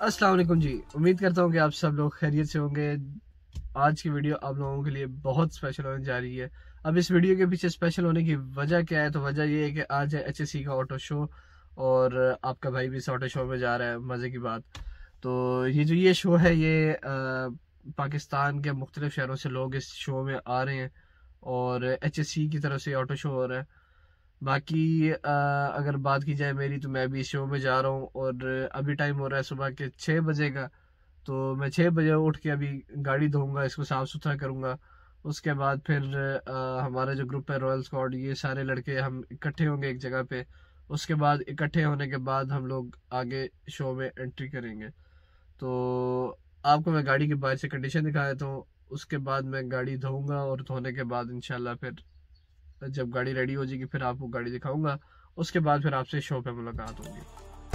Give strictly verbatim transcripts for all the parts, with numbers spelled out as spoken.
अस्सलाम वालेकुम जी। उम्मीद करता हूँ कि आप सब लोग खैरियत से होंगे। आज की वीडियो आप लोगों के लिए बहुत स्पेशल होने जा रही है। अब इस वीडियो के पीछे स्पेशल होने की वजह क्या है, तो वजह ये है कि आज है एच एस सी का ऑटो शो और आपका भाई भी इस ऑटो शो में जा रहा है। मज़े की बात तो ये जो ये शो है ये आ, पाकिस्तान के मुख्तलिफ शहरों से लोग इस शो में आ रहे हैं और एच एस सी की तरफ से ऑटो शो हो रहा है। बाकी आ, अगर बात की जाए मेरी, तो मैं भी शो में जा रहा हूँ और अभी टाइम हो रहा है सुबह के छः बजे का। तो मैं छः बजे उठ के अभी गाड़ी धोऊंगा, इसको साफ़ सुथरा करूँगा। उसके बाद फिर आ, हमारा जो ग्रुप है रॉयल स्क्वाड, ये सारे लड़के हम इकट्ठे होंगे एक जगह पे। उसके बाद इकट्ठे होने के बाद हम लोग आगे शो में एंट्री करेंगे। तो आपको मैं गाड़ी के बाहर से कंडीशन दिखा देता हूँ। उसके बाद मैं गाड़ी धोऊंगा और धोने के बाद इंशाल्लाह फिर जब गाड़ी रेडी हो जाएगी फिर आपको गाड़ी दिखाऊंगा। उसके बाद फिर आपसे शो पे मुलाकात होगी।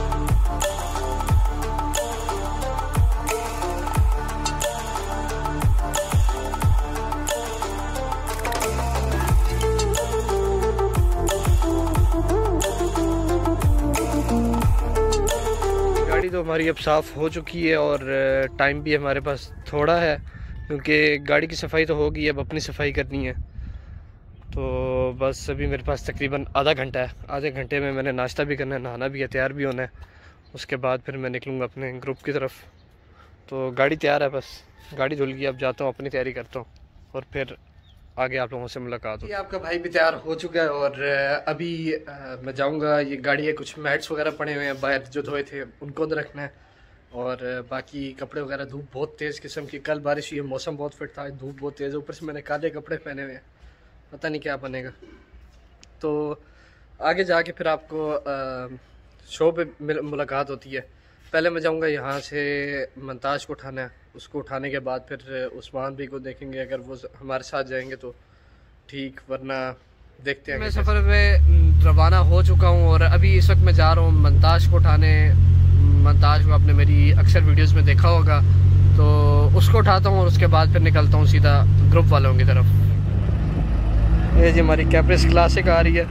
गाड़ी तो हमारी अब साफ़ हो चुकी है और टाइम भी हमारे पास थोड़ा है क्योंकि गाड़ी की सफाई तो हो गई, अब अपनी सफाई करनी है। तो बस अभी मेरे पास तकरीबन आधा घंटा है। आधे घंटे में मैंने नाश्ता भी करना है, नहाना भी है, तैयार भी होना है। उसके बाद फिर मैं निकलूँगा अपने ग्रुप की तरफ। तो गाड़ी तैयार है, बस गाड़ी धुल गई, अब जाता हूँ अपनी तैयारी करता हूँ और फिर आगे आप लोगों से मुलाकात होगी। आपका भाई भी तैयार हो चुका है और अभी मैं जाऊँगा। ये गाड़ी है, कुछ मैट्स वगैरह पड़े हुए हैं बाहर जो धोए थे उनको रखना है और बाकी कपड़े वगैरह। धूप बहुत तेज़ किस्म की, कल बारिश हुई है, मौसम बहुत फिट था, धूप बहुत तेज़ है, ऊपर से मैंने काले कपड़े पहने हुए हैं, पता नहीं क्या बनेगा। तो आगे जाके फिर आपको आ, शो पे मुलाकात होती है। पहले मैं जाऊंगा यहाँ से मंताज को उठाना है, उसको उठाने के बाद फिर उस्मान भी को देखेंगे, अगर वो हमारे साथ जाएंगे तो ठीक, वरना देखते हैं। मैं सफ़र में रवाना हो चुका हूँ और अभी इस वक्त मैं जा रहा हूँ मंताज को उठाने। मंताज को आपने मेरी अक्सर वीडियोज़ में देखा होगा, तो उसको उठाता हूँ और उसके बाद फिर निकलता हूँ सीधा ग्रुप वालों की तरफ। ये जी हमारी कैप्रिस क्लासिक आ रही है।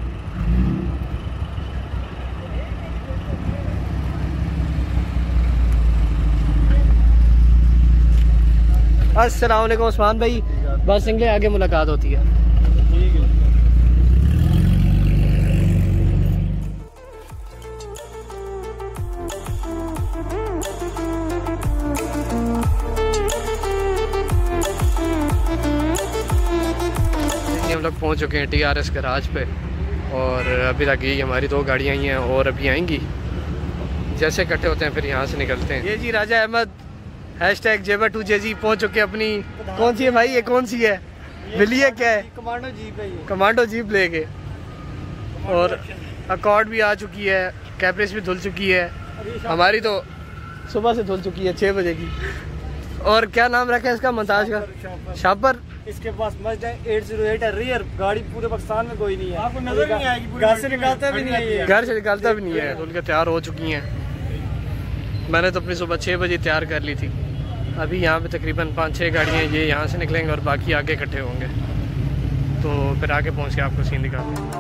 अस्सलाम वालेकुम उस्मान भाई, बस सिंगले आगे मुलाकात होती है। ठीक है। हम लोग पहुंच चुके हैं टी आर एस गैराज पे और अभी तक यही हमारी दो गाड़ियाँ आई हैं और अभी आएंगी। जैसे इकट्ठे होते हैं फिर यहाँ से निकलते हैं। ये जी राजा अहमद हैश टैग जेबा टू जे जी पहुँच चुके हैं अपनी। कौन सी है भाई, ये कौन सी है? बिल्ली है क्या है? कमांडो जीप है ये। कमांडो जीप लेके और अकॉर्ड भी आ चुकी है, कैप्रिस भी धुल चुकी है, हमारी तो सुबह से धुल चुकी है छः बजे की। और क्या नाम रखा है इसका मंताज का? शापर। इसके पास मजदा एट ज़ीरो एट है, रियर गाड़ी पूरे पाकिस्तान में कोई नहीं है, आपको नजर नहीं आएगी। घर से निकालता भी नहीं है, घर से निकालता भी नहीं है। उनके तैयार हो चुकी हैं। मैंने तो अपनी सुबह छः बजे तैयार कर ली थी। अभी यहाँ पे तकरीबन पाँच छः गाड़ियाँ ये यहाँ से निकलेंगे और बाकी आगे इकट्ठे होंगे। तो फिर आगे पहुँच के आपको सीन दिखाते हैं।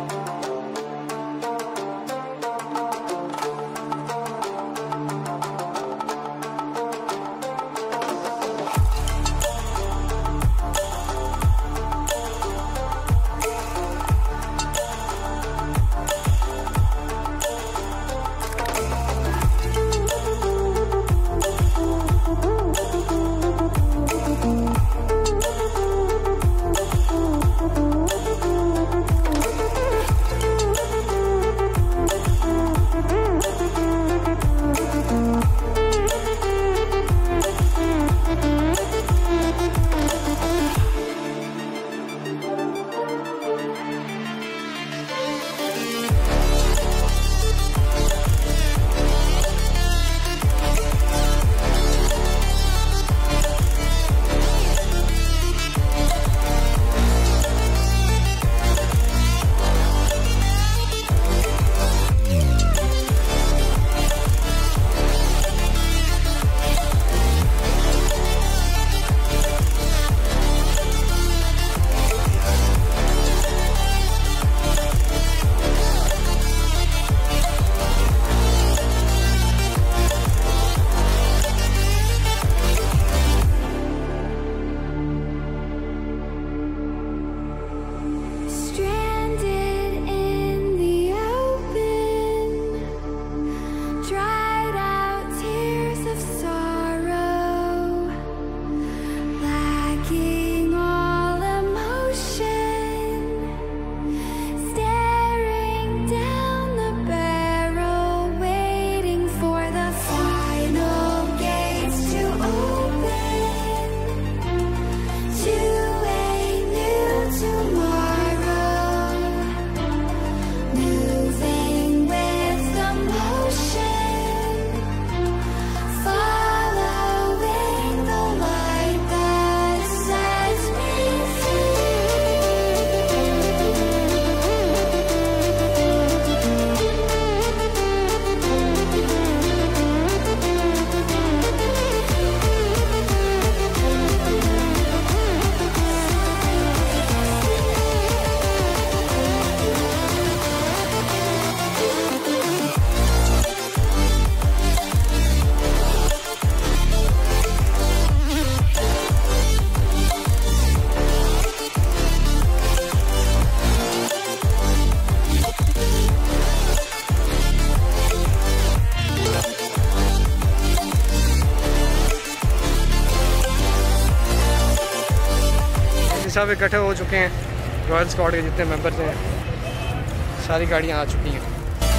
साहब इकट्ठे हो चुके हैं, रॉयल स्क्वाड के जितने मेंबर्स हैं, सारी गाड़ियाँ आ चुकी हैं।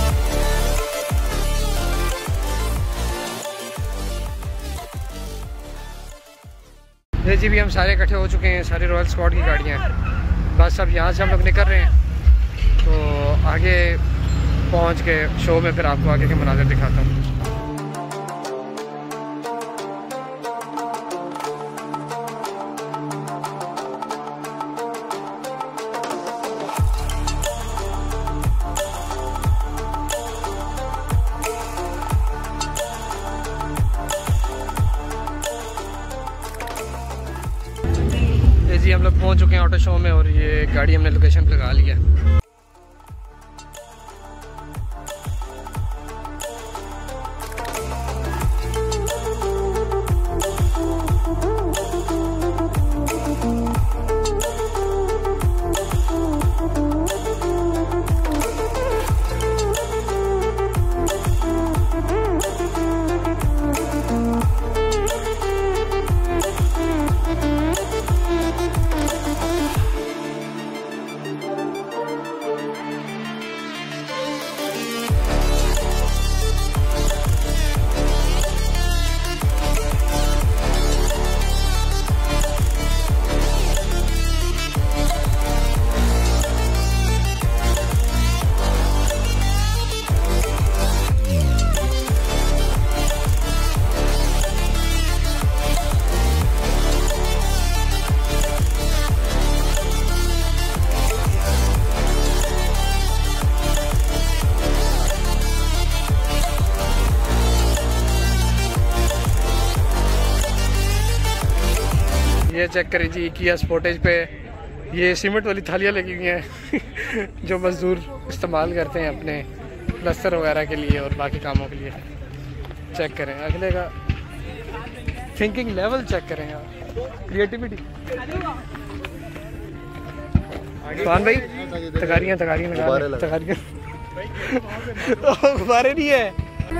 ये जी भी हम सारे इकट्ठे हो चुके हैं, सारी रॉयल स्क्वाड की गाड़ियाँ हैं। बस अब यहाँ से हम लोग निकल रहे हैं, तो आगे पहुँच के शो में फिर आपको आगे के मनाज़र दिखाता हूँ। जी हम लोग पहुंच चुके हैं ऑटो शो में और ये गाड़ी हमने लोकेशन पे लगा लिया है। ये चेक करें जी, किया स्पोर्टेज पे ये सीमेंट वाली थालियाँ लगी हुई हैं जो मज़दूर इस्तेमाल करते हैं अपने प्लस्तर वगैरह के लिए और बाकी कामों के लिए। चेक करें अगले का थिंकिंग लेवल, चेक करें यार, क्रिएटिविटी। सुभान भाई तकारियाँ तकारियाँ लगा तकारियाँ गुब्बारे नहीं है।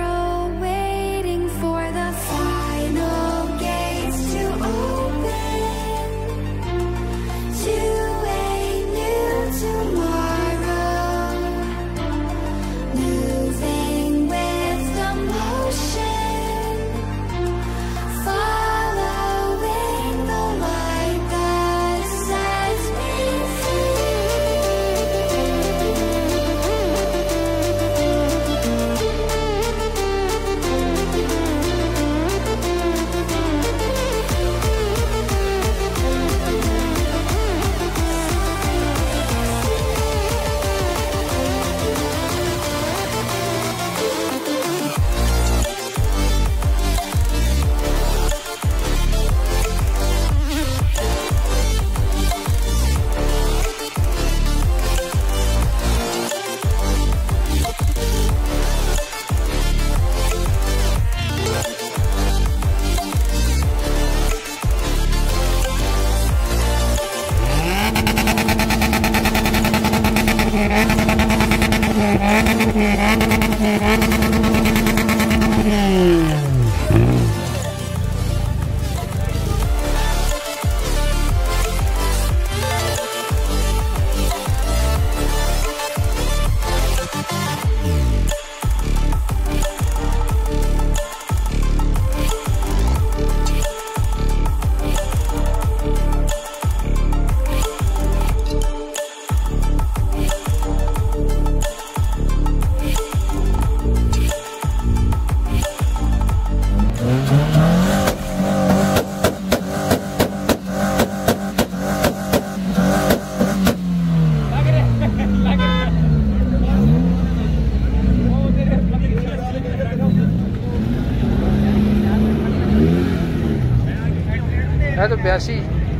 है तो बयासी।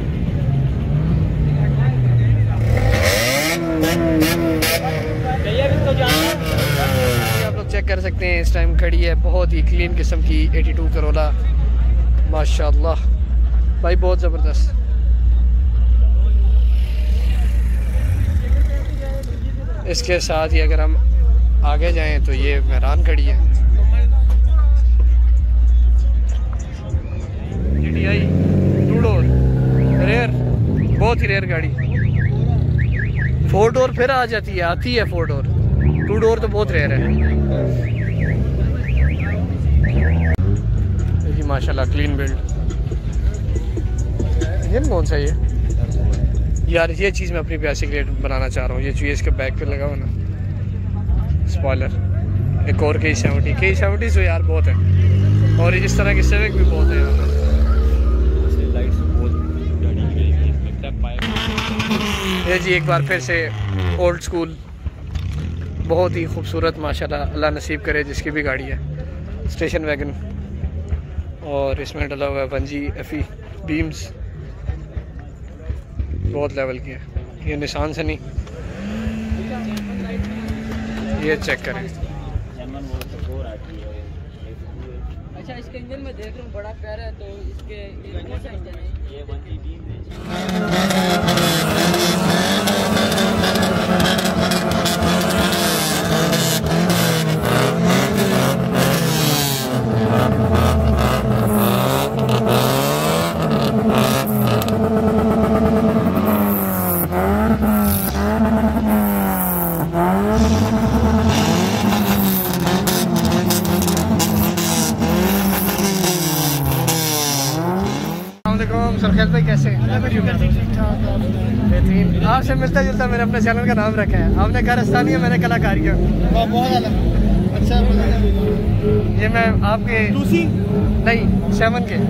आप लोग चेक कर सकते हैं इस टाइम खड़ी है, बहुत ही क्लीन किस्म की बयासी करोला, माशाल्लाह भाई बहुत ज़बरदस्त। इसके साथ ही अगर हम आगे जाएं तो ये मेहरान खड़ी है, G T I two door rare, बहुत बहुत ही रेयर गाड़ी। फोर डोर फिर आ जाती है, आती है फोर डोर, टू डोर तो बहुत रेयर है। देखिए माशाल्लाह क्लीन बिल्ड। इंजन कौन सा है ये यार? ये चीज़ मैं अपनी प्यासी ग्रेड बनाना चाह रहा हूँ। ये जो इसके बैक पे लगा हुआ ना स्पॉइलर, एक और के सेवेंटी के सेवेंटी जो यार बहुत है, और इस तरह के सेविक भी बहुत है यहाँ। ये जी एक बार फिर से ओल्ड स्कूल, बहुत ही खूबसूरत माशाल्लाह, अल्लाह नसीब करे जिसकी भी गाड़ी है। स्टेशन वैगन और इसमें डला हुआ है one G F E beams, बहुत लेवल की है। ये निशान से नहीं, ये चेक करें। अच्छा इसके इंजन में देख रहा हूँ बड़ा प्यारा है, तो इसके ये कौन सा इंजन है? ये वन जी बीम है। सरखेल भाई कैसे? बेहतरीन। आपसे मिलता जुलता मैंने अपने चैनल का नाम रखा है। आपने कारस्तानी है, मैंने कलाकारियाँ। बहुत अलग। अच्छा ये मैं आपके टूसी नहीं सेवन के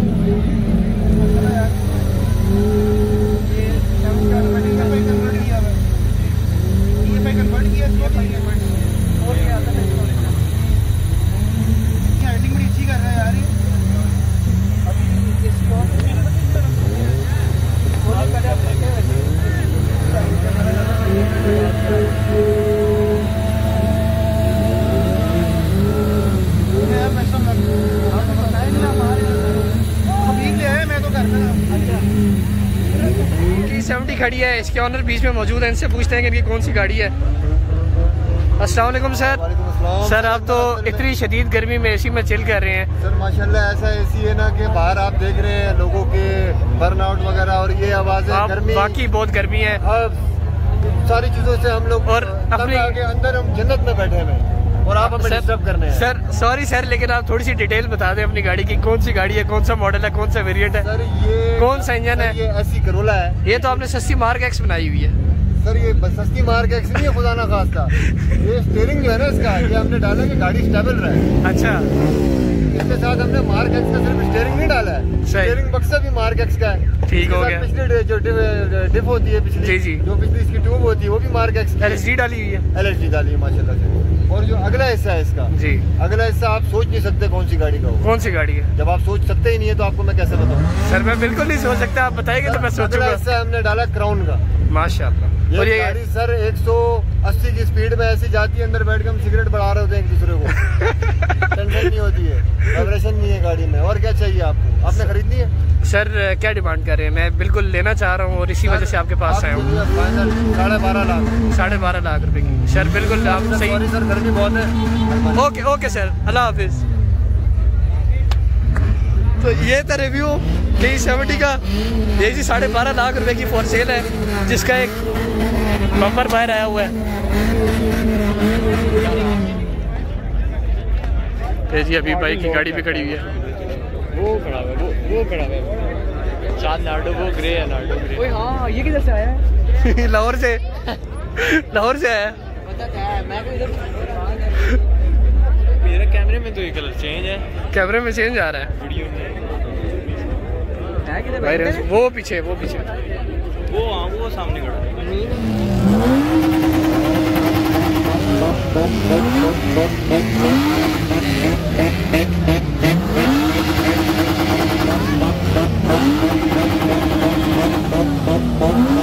सेवेंटी खड़ी है, इसके ऑनर बीच में मौजूद है। इनसे पूछते हैं कि इनकी कौन सी गाड़ी है। अस्सलाम वालेकुम सर। सर आप तो इतनी शदीद गर्मी में एसी में चिल कर रहे हैं। सर माशाल्लाह ऐसा एसी है ना कि बाहर आप देख रहे हैं लोगों के बर्नआउट वगैरह, और ये आवाज़ है गर्मी, बाकी बहुत गर्मी है। सारी चीज़ों से हम लोग और अपने आगे अंदर हम जन्नत में बैठे हुए हैं और आप हमें डिस्टर्ब करने हैं। सर सॉरी सर, लेकिन आप थोड़ी सी डिटेल बता दें अपनी गाड़ी की, कौन सी गाड़ी है, कौन सा मॉडल है, कौन सा वेरिएंट है, सर ये कौन सा इंजन है? ये ऐसी करोला है। ये तो आपने सस्ती मार्क एक्स बनाई हुई है सर, ये सस्ती मार्क एक्स नहीं है, खुदा ना खास्ता। ये स्टीयरिंग जो है ना इसका, ये हमने डाला कि गाड़ी स्टेबल रहे। अच्छा, इसके साथ हमने मार्क एक्स का सिर्फ स्टीयरिंग नहीं डाला है, स्टीयरिंग बक्सा भी मार्क एक्स का है। ठीक हो गया। पिछली जो डिप होती है, पिछली जी जी, जो पिछली इसकी ट्यूब होती है वो भी Mark X, L S D डाली हुई है। एल एस डी डाली है माशाल्लाह से। और जो अगला हिस्सा है इसका जी, अगला हिस्सा आप सोच नहीं सकते कौन सी गाड़ी का हो। कौन सी गाड़ी है? जब आप सोच सकते ही नहीं है तो आपको मैं कैसे बताऊं? सर मैं बिल्कुल नहीं सोच सकता, आप बताएंगे तो मैं सोचूंगा। अगला हिस्सा हमने डाला क्राउन का माशाल्लाह। ये, और ये गाड़ी सर एक सौ अस्सी की स्पीड में ऐसी जाती है, अंदर बैठ के हम सिगरेट बढ़ा रहे होते हैं एक दूसरे को। टेंशन नहीं होती है, वाइब्रेशन नहीं है गाड़ी में। और क्या चाहिए आपको? आपने खरीदनी है? सर क्या डिमांड कर रहे हैं? मैं बिल्कुल लेना चाह रहा हूँ और इसी वजह से आपके पास आया हूँ। साढ़े बारह लाख साढ़े बारह लाख रुपए की। सर बिल्कुल आप सही। सॉरी सर, गर्मी बहुत है। ओके ओके सर, अल्लाह हाफिज। तो ये था रिव्यू के सेवेंटी का। ये जी साढ़े बारह लाख रुपए की फॉर सेल है, जिसका एक बम्पर बाहर आया हुआ है। ये जी अभी बाइक की गाड़ी भी खड़ी हुई है। वो खड़ा है, वो वो खड़ा है साथ नार्डो, वो ग्रे है, नार्डो ग्रे। ओए हाँ, ये किधर से आया है? लाहौर से लाहौर से आया। पता क्या है, मैं भी इधर मेरे कैमरे में तो ये कलर चेंज है, कैमरे में चेंज आ रहा है वीडियो में है किधर भाई। बैठे? वो पीछे वो पीछे वो हाँ वो सामने खड़ा है।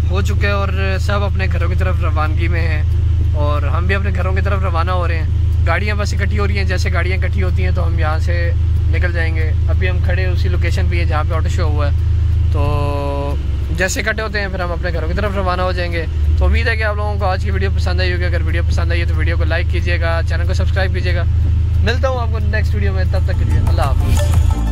हो चुका है और सब अपने घरों की तरफ रवानगी में हैं और हम भी अपने घरों की तरफ रवाना हो रहे हैं। गाड़ियाँ बस इकट्ठी हो रही हैं, जैसे गाड़ियाँ इकट्ठी होती हैं तो हम यहाँ से निकल जाएंगे। अभी हम खड़े उसी लोकेशन पे है जहाँ पे ऑटो शो हुआ है, तो जैसे इकट्ठे होते हैं फिर हम अपने घरों की तरफ रवाना हो जाएंगे। तो उम्मीद है कि आप लोगों को आज की वीडियो पसंद आई होगी। अगर वीडियो पसंद आई है तो वीडियो को लाइक कीजिएगा, चैनल को सब्सक्राइब कीजिएगा। मिलता हूँ आपको नेक्स्ट वीडियो में, तब तक के लिए अल्लाह हाफ़िज़।